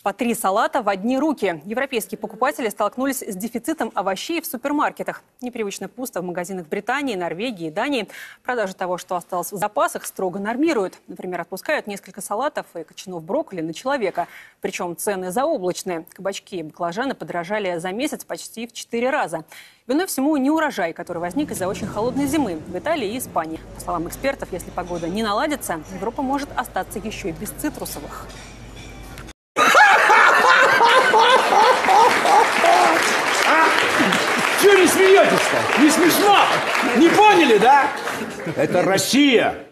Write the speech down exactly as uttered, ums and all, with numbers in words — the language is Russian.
По три салата в одни руки. Европейские покупатели столкнулись с дефицитом овощей в супермаркетах. Непривычно пусто в магазинах Британии, Норвегии и Дании. Продажи того, что осталось в запасах, строго нормируют. Например, отпускают несколько салатов и кочанов брокколи на человека. Причем цены заоблачные. Кабачки и баклажаны подорожали за месяц почти в четыре раза. Виной всему неурожай, который возник из-за очень холодной зимы в Италии и Испании. По словам экспертов, если погода не наладится, Европа может остаться еще и без цитрусовых. Чего не смеетесь-то? Не смешно? Не поняли, да? Это Россия.